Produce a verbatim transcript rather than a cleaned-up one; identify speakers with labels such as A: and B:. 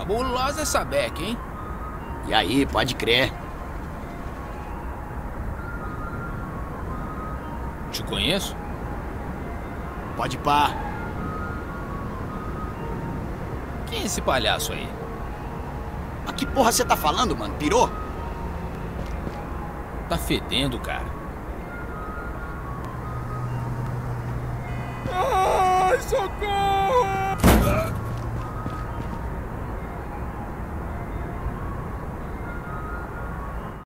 A: cabulosa essa beca, hein?
B: E aí, pode crer.
A: Te conheço?
B: Pode pá.
A: Quem é esse palhaço aí?
B: Mas que porra você tá falando, mano? Pirou?
A: Tá fedendo, cara.
C: Ai, socorro!